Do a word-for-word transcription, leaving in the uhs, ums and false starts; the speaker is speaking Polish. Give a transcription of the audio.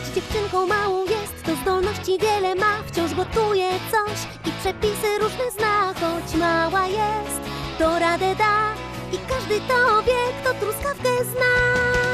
Choć dziewczynką małą jest, to zdolności wiele ma. Wciąż gotuje coś i przepisy różne zna. Choć mała jest, to radę da i każdy to wie, kto truskawkę zna.